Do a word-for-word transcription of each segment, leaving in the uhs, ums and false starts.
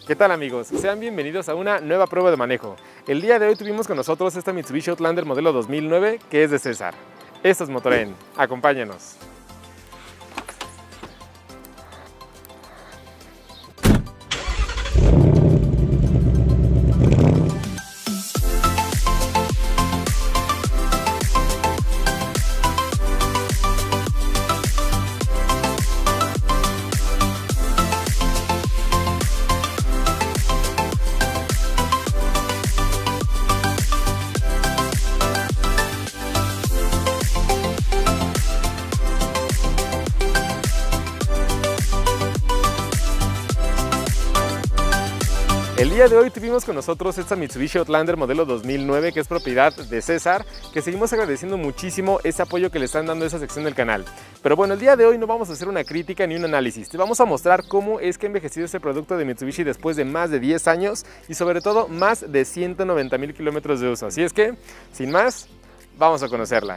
¿Qué tal, amigos? Sean bienvenidos a una nueva prueba de manejo. El día de hoy tuvimos con nosotros esta Mitsubishi Outlander modelo dos mil nueve que es de César. Esto es Motoren, acompáñanos. El día de hoy tuvimos con nosotros esta Mitsubishi Outlander modelo dos mil nueve que es propiedad de César, que seguimos agradeciendo muchísimo ese apoyo que le están dando a esa sección del canal. Pero bueno, el día de hoy no vamos a hacer una crítica ni un análisis, te vamos a mostrar cómo es que ha envejecido este producto de Mitsubishi después de más de diez años y sobre todo más de ciento noventa mil kilómetros de uso. Así es que, sin más, vamos a conocerla.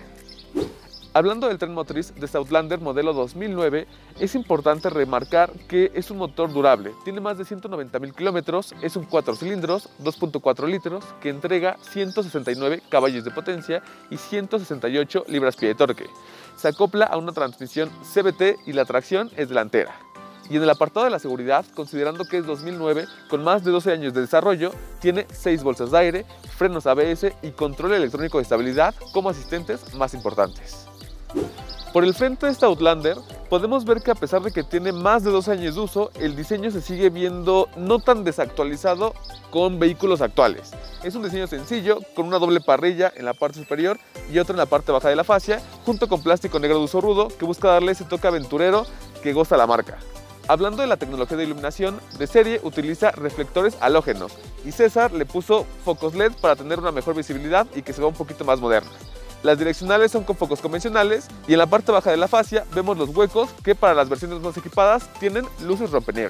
Hablando del tren motriz de este Outlander modelo dos mil nueve, es importante remarcar que es un motor durable. Tiene más de ciento noventa mil kilómetros, es un cuatro cilindros, dos punto cuatro litros, que entrega ciento sesenta y nueve caballos de potencia y ciento sesenta y ocho libras-pie de torque. Se acopla a una transmisión C V T y la tracción es delantera. Y en el apartado de la seguridad, considerando que es dos mil nueve, con más de doce años de desarrollo, tiene seis bolsas de aire, frenos A B S y control electrónico de estabilidad como asistentes más importantes. Por el frente de esta Outlander podemos ver que a pesar de que tiene más de doce años de uso, el diseño se sigue viendo no tan desactualizado con vehículos actuales. Es un diseño sencillo, con una doble parrilla en la parte superior y otra en la parte baja de la fascia, junto con plástico negro de uso rudo que busca darle ese toque aventurero que goza la marca. Hablando de la tecnología de iluminación, de serie utiliza reflectores halógenos y César le puso focos L E D para tener una mejor visibilidad y que se vea un poquito más moderna. Las direccionales son con focos convencionales y en la parte baja de la fascia vemos los huecos que para las versiones más equipadas tienen luces rompeniebla.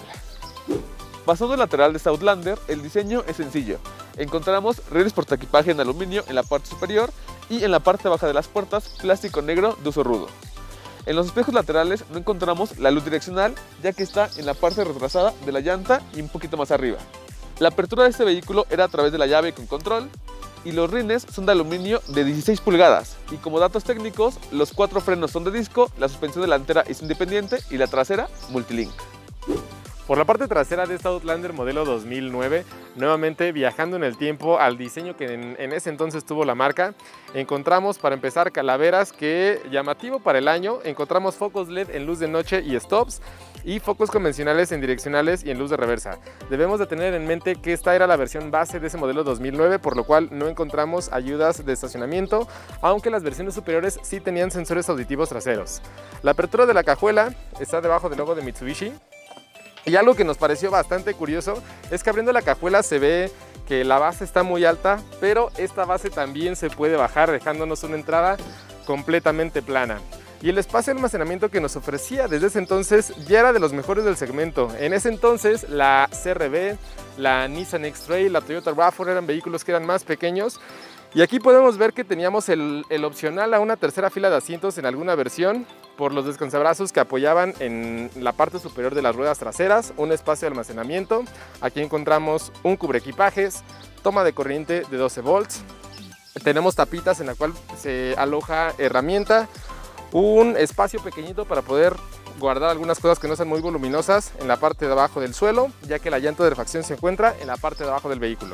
Pasando al lateral de esta Outlander, el diseño es sencillo. Encontramos rieles portaequipaje en aluminio en la parte superior y en la parte baja de las puertas plástico negro de uso rudo. En los espejos laterales no encontramos la luz direccional, ya que está en la parte retrasada de la llanta y un poquito más arriba. La apertura de este vehículo era a través de la llave con control y los rines son de aluminio de dieciséis pulgadas. Y como datos técnicos, los cuatro frenos son de disco, la suspensión delantera es independiente y la trasera multilink. Por la parte trasera de esta Outlander modelo dos mil nueve, nuevamente viajando en el tiempo al diseño que en, en ese entonces tuvo la marca, encontramos para empezar calaveras que, llamativo para el año, encontramos focos L E D en luz de noche y stops y focos convencionales en direccionales y en luz de reversa. Debemos de tener en mente que esta era la versión base de ese modelo dos mil nueve, por lo cual no encontramos ayudas de estacionamiento, aunque las versiones superiores sí tenían sensores auditivos traseros. La apertura de la cajuela está debajo del logo de Mitsubishi. Y algo que nos pareció bastante curioso es que abriendo la cajuela se ve que la base está muy alta, pero esta base también se puede bajar dejándonos una entrada completamente plana. Y el espacio de almacenamiento que nos ofrecía desde ese entonces ya era de los mejores del segmento. En ese entonces la C R V, la Nissan X-Trail, la Toyota RAV cuatro eran vehículos que eran más pequeños. Y aquí podemos ver que teníamos el, el opcional a una tercera fila de asientos en alguna versión por los descansabrazos que apoyaban en la parte superior de las ruedas traseras, un espacio de almacenamiento. Aquí encontramos un cubreequipajes, toma de corriente de doce volts, tenemos tapitas en la cual se aloja herramienta, un espacio pequeñito para poder guardar algunas cosas que no sean muy voluminosas en la parte de abajo del suelo, ya que la llanta de refacción se encuentra en la parte de abajo del vehículo.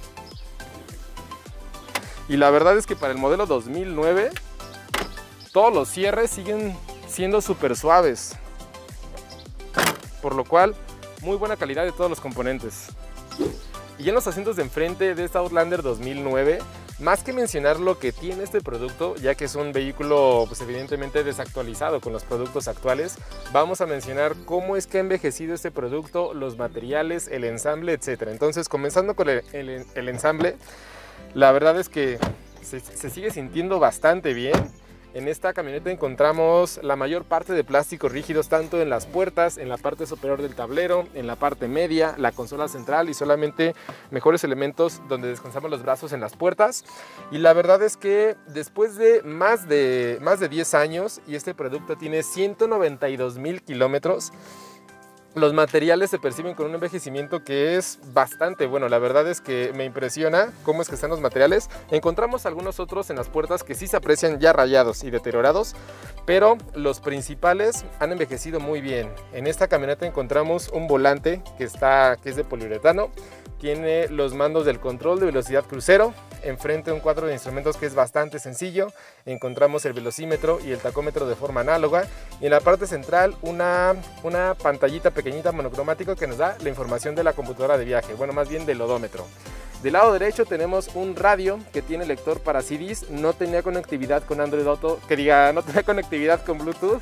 Y la verdad es que para el modelo dos mil nueve todos los cierres siguen siendo súper suaves, por lo cual muy buena calidad de todos los componentes. Y en los asientos de enfrente de esta Outlander dos mil nueve, más que mencionar lo que tiene este producto, ya que es un vehículo pues evidentemente desactualizado con los productos actuales, vamos a mencionar cómo es que ha envejecido este producto, los materiales, el ensamble, etcétera. Entonces, comenzando con el, el, el ensamble, la verdad es que se, se sigue sintiendo bastante bien. En esta camioneta encontramos la mayor parte de plásticos rígidos, tanto en las puertas, en la parte superior del tablero, en la parte media, la consola central y solamente mejores elementos donde descansamos los brazos en las puertas. Y la verdad es que después de más de, más de diez años y este producto tiene ciento noventa y dos mil kilómetros, Los materiales se perciben con un envejecimiento que es bastante bueno. La verdad es que me impresiona cómo es que están los materiales. Encontramos algunos otros en las puertas que sí se aprecian ya rayados y deteriorados, pero los principales han envejecido muy bien. En esta camioneta encontramos un volante que, está, que es de poliuretano. Tiene los mandos del control de velocidad crucero, enfrente un cuadro de instrumentos que es bastante sencillo. Encontramos el velocímetro y el tacómetro de forma análoga, y en la parte central una, una pantallita pequeñita monocromática que nos da la información de la computadora de viaje, bueno, más bien del odómetro. Del lado derecho tenemos un radio que tiene lector para C Ds, no tenía conectividad con Android Auto, que diga, no tenía conectividad con Bluetooth.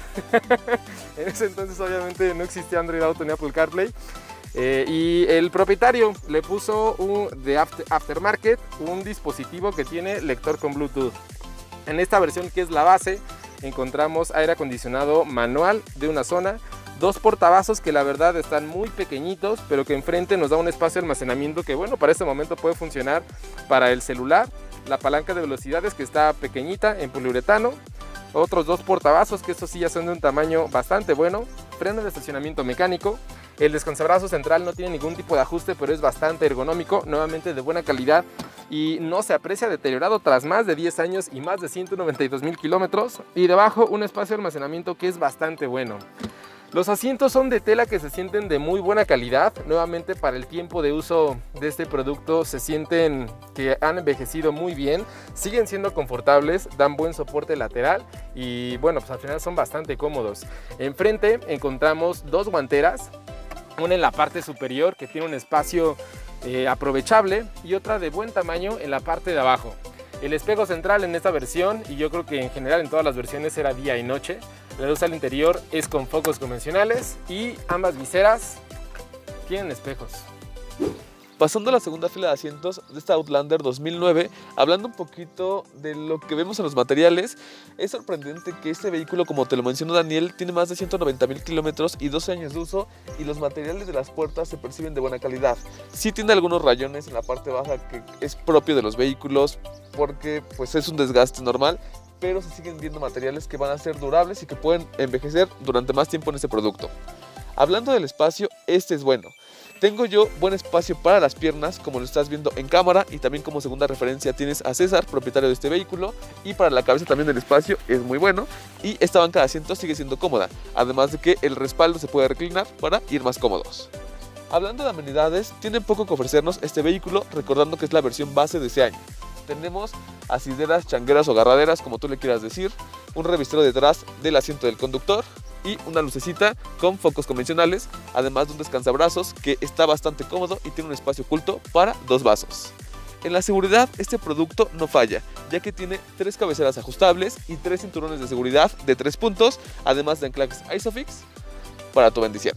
En ese entonces obviamente no existía Android Auto ni Apple CarPlay. Eh, y el propietario le puso un, de after, aftermarket un dispositivo que tiene lector con Bluetooth. En esta versión, que es la base, encontramos aire acondicionado manual de una zona, dos portavasos que la verdad están muy pequeñitos, pero que enfrente nos da un espacio de almacenamiento que, bueno, para este momento puede funcionar para el celular. La palanca de velocidades, que está pequeñita en poliuretano. Otros dos portavasos que estos sí ya son de un tamaño bastante bueno. Freno de estacionamiento mecánico. El descansabrazo central no tiene ningún tipo de ajuste, pero es bastante ergonómico, nuevamente de buena calidad y no se aprecia deteriorado tras más de diez años y más de ciento noventa y dos mil kilómetros. Y debajo un espacio de almacenamiento que es bastante bueno. Los asientos son de tela que se sienten de muy buena calidad. Nuevamente, para el tiempo de uso de este producto se sienten que han envejecido muy bien. Siguen siendo confortables, dan buen soporte lateral y bueno, pues al final son bastante cómodos. Enfrente encontramos dos guanteras. Una en la parte superior que tiene un espacio eh, aprovechable y otra de buen tamaño en la parte de abajo. El espejo central en esta versión, y yo creo que en general en todas las versiones, era día y noche. La luz al interior es con focos convencionales y ambas viseras tienen espejos. Pasando a la segunda fila de asientos de esta Outlander dos mil nueve, hablando un poquito de lo que vemos en los materiales, es sorprendente que este vehículo, como te lo mencionó Daniel, tiene más de ciento noventa mil kilómetros y doce años de uso, y los materiales de las puertas se perciben de buena calidad. Sí tiene algunos rayones en la parte baja que es propio de los vehículos porque pues es un desgaste normal, pero se siguen viendo materiales que van a ser durables y que pueden envejecer durante más tiempo en este producto. Hablando del espacio, este es bueno. Tengo yo buen espacio para las piernas, como lo estás viendo en cámara, y también como segunda referencia tienes a César, propietario de este vehículo, y para la cabeza también el espacio es muy bueno, y esta banca de asientos sigue siendo cómoda, además de que el respaldo se puede reclinar para ir más cómodos. Hablando de amenidades, tiene poco que ofrecernos este vehículo, recordando que es la versión base de ese año. Tenemos asideras, changueras o agarraderas, como tú le quieras decir, un revistero detrás del asiento del conductor y una lucecita con focos convencionales, además de un descansabrazos que está bastante cómodo y tiene un espacio oculto para dos vasos. En la seguridad, este producto no falla, ya que tiene tres cabeceras ajustables y tres cinturones de seguridad de tres puntos, además de anclajes Isofix para tu bendición.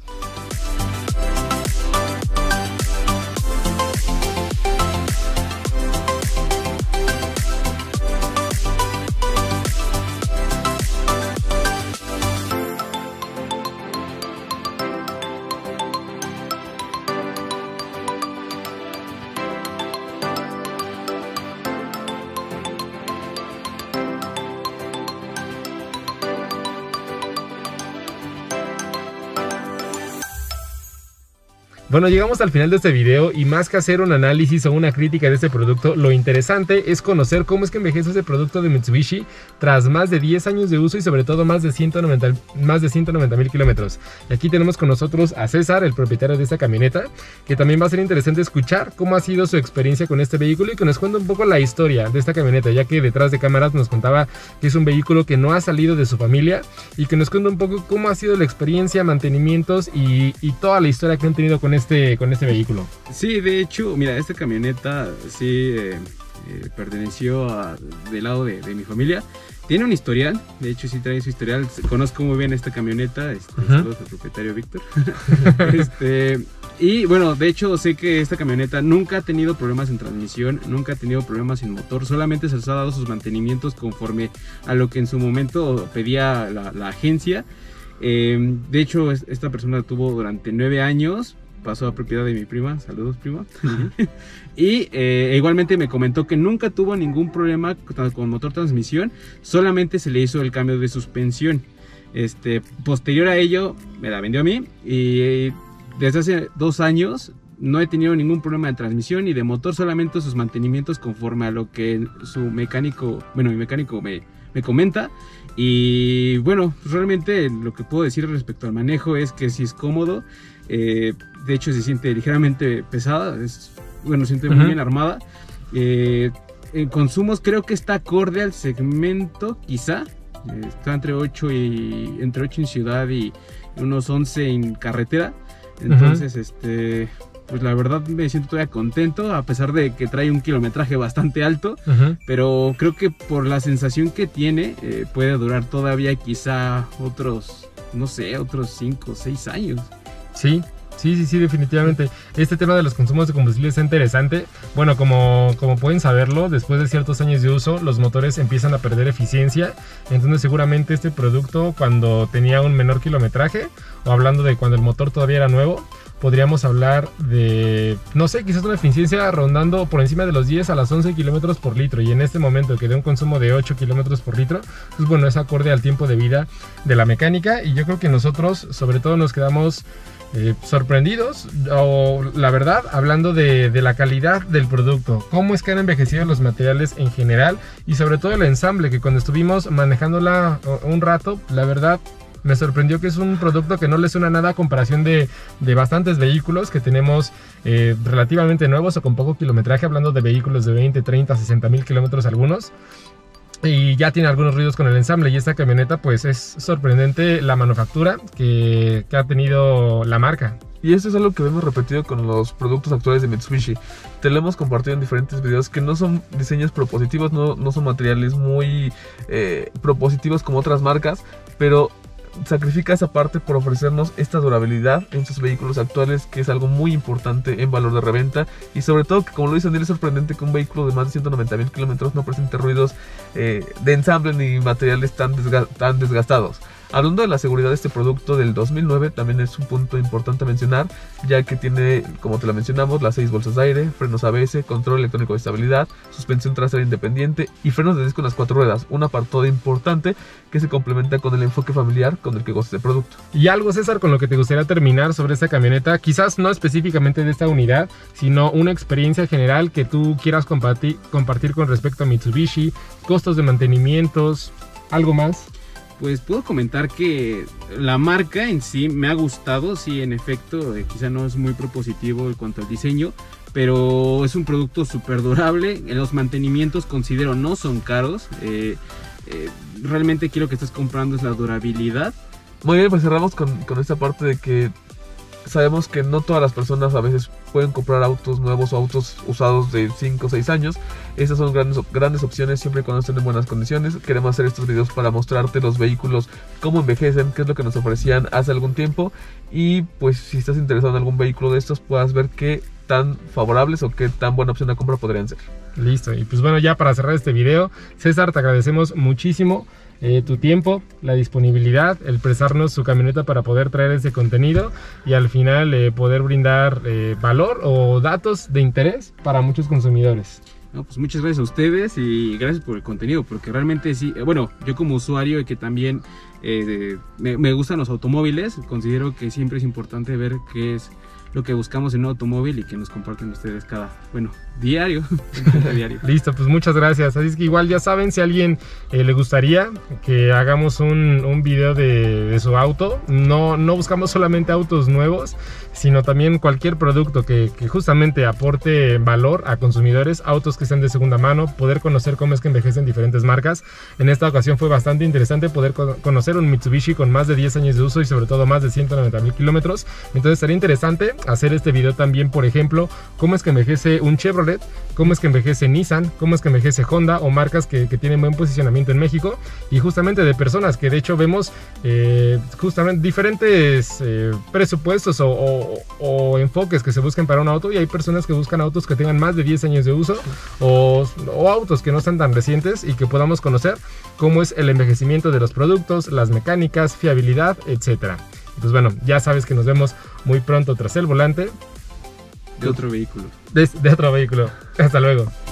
Bueno, llegamos al final de este video y más que hacer un análisis o una crítica de este producto, lo interesante es conocer cómo es que envejece ese producto de Mitsubishi tras más de diez años de uso y sobre todo más de ciento noventa mil kilómetros. Y aquí tenemos con nosotros a César, el propietario de esta camioneta, que también va a ser interesante escuchar cómo ha sido su experiencia con este vehículo y que nos cuente un poco la historia de esta camioneta, ya que detrás de cámaras nos contaba que es un vehículo que no ha salido de su familia, y que nos cuente un poco cómo ha sido la experiencia, mantenimientos y, y toda la historia que han tenido con este Este, con este vehículo. Sí, de hecho, mira, esta camioneta sí eh, eh, perteneció a, del lado de, de mi familia. Tiene un historial, de hecho sí trae su historial. Conozco muy bien esta camioneta. Este, uh-huh. Saludos al propietario Víctor. este, y bueno, de hecho sé que esta camioneta nunca ha tenido problemas en transmisión, nunca ha tenido problemas en motor, solamente se les ha dado sus mantenimientos conforme a lo que en su momento pedía la, la agencia. Eh, de hecho, esta persona tuvo durante nueve años. Pasó a propiedad de mi prima, saludos prima. Y eh, igualmente me comentó que nunca tuvo ningún problema con motor transmisión, solamente se le hizo el cambio de suspensión. Este, posterior a ello, me la vendió a mí y desde hace dos años no he tenido ningún problema de transmisión y de motor, solamente sus mantenimientos conforme a lo que su mecánico, bueno, mi mecánico me, me comenta. Y bueno, realmente lo que puedo decir respecto al manejo es que sí es cómodo, eh, de hecho se siente ligeramente pesada, es, bueno, se siente muy uh-huh. bien armada. Eh, en consumos creo que está acorde al segmento, quizá. Está entre ocho y entre ocho en ciudad y unos once en carretera. Entonces, uh-huh. este, pues la verdad me siento todavía contento, a pesar de que trae un kilometraje bastante alto, uh-huh. pero creo que por la sensación que tiene, eh, puede durar todavía quizá otros, no sé, otros cinco o seis años. Sí. Sí, sí, sí, definitivamente. Este tema de los consumos de combustible es interesante. Bueno, como, como pueden saberlo, después de ciertos años de uso, los motores empiezan a perder eficiencia. Entonces, seguramente este producto, cuando tenía un menor kilometraje, o hablando de cuando el motor todavía era nuevo, podríamos hablar de, no sé, quizás una eficiencia rondando por encima de los diez a las once kilómetros por litro. Y en este momento que de un consumo de ocho kilómetros por litro, pues bueno, es acorde al tiempo de vida de la mecánica. Y yo creo que nosotros, sobre todo, nos quedamos Eh, sorprendidos, o la verdad, hablando de, de la calidad del producto, cómo es que han envejecido los materiales en general y sobre todo el ensamble, que cuando estuvimos manejándola un rato, la verdad me sorprendió que es un producto que no le suena nada a comparación de, de bastantes vehículos que tenemos eh, relativamente nuevos o con poco kilometraje, hablando de vehículos de veinte, treinta, sesenta mil kilómetros algunos. Y ya tiene algunos ruidos con el ensamble, y esta camioneta pues es sorprendente la manufactura que, que ha tenido la marca. Y esto es algo que vemos repetido con los productos actuales de Mitsubishi. Te lo hemos compartido en diferentes videos, que no son diseños propositivos, no, no son materiales muy eh, propositivos como otras marcas, pero sacrifica esa parte por ofrecernos esta durabilidad en sus vehículos actuales, que es algo muy importante en valor de reventa. Y sobre todo que, como lo dice Daniel, es sorprendente que un vehículo de más de ciento noventa mil kilómetros no presente ruidos eh, de ensamble ni materiales tan, desga tan desgastados. Hablando de la seguridad de este producto del dos mil nueve, también es un punto importante mencionar, ya que tiene, como te lo mencionamos, las seis bolsas de aire, frenos A B S, control electrónico de estabilidad, suspensión trasera independiente y frenos de disco en las cuatro ruedas. Un apartado importante que se complementa con el enfoque familiar con el que goza este producto. Y algo, César, con lo que te gustaría terminar sobre esta camioneta, quizás no específicamente de esta unidad, sino una experiencia general que tú quieras compartir, compartir con respecto a Mitsubishi, costos de mantenimientos, algo más. Pues puedo comentar que la marca en sí me ha gustado, sí, en efecto, eh, quizá no es muy propositivo en cuanto al diseño, pero es un producto súper durable. Los mantenimientos, considero, no son caros. Eh, eh, realmente quiero que estés comprando es la durabilidad. Muy bien, pues cerramos con, con esta parte de que sabemos que no todas las personas a veces pueden comprar autos nuevos o autos usados de cinco o seis años. Estas son grandes, grandes opciones siempre y cuando estén en buenas condiciones. Queremos hacer estos videos para mostrarte los vehículos, cómo envejecen, qué es lo que nos ofrecían hace algún tiempo. Y pues si estás interesado en algún vehículo de estos, puedas ver qué tan favorables o qué tan buena opción de compra podrían ser. Listo, y pues bueno, ya para cerrar este video, César, te agradecemos muchísimo Eh, tu tiempo, la disponibilidad, el prestarnos su camioneta para poder traer este contenido y al final eh, poder brindar eh, valor o datos de interés para muchos consumidores. No, pues muchas gracias a ustedes y gracias por el contenido, porque realmente sí, eh, bueno, yo como usuario y que también eh, me, me gustan los automóviles, considero que siempre es importante ver qué es lo que buscamos en un automóvil y que nos comparten ustedes cada, bueno, diario. diario. Listo, pues muchas gracias. Así es que igual ya saben, si a alguien eh, le gustaría que hagamos un, un video de, de su auto, no, no buscamos solamente autos nuevos, sino también cualquier producto que, que justamente aporte valor a consumidores, autos que sean de segunda mano, poder conocer cómo es que envejecen diferentes marcas. En esta ocasión fue bastante interesante poder co conocer un Mitsubishi con más de diez años de uso y sobre todo más de ciento noventa mil kilómetros. Entonces sería interesante hacer este video también, por ejemplo, cómo es que envejece un Chevrolet, cómo es que envejece Nissan, cómo es que envejece Honda o marcas que, que tienen buen posicionamiento en México, y justamente de personas que de hecho vemos eh, justamente diferentes eh, presupuestos o, o, o enfoques que se buscan para un auto, y hay personas que buscan autos que tengan más de diez años de uso o, o autos que no están tan recientes y que podamos conocer cómo es el envejecimiento de los productos, las mecánicas, fiabilidad, etcétera. Pues bueno, ya sabes que nos vemos muy pronto tras el volante de otro vehículo. De, de otro vehículo. Hasta luego.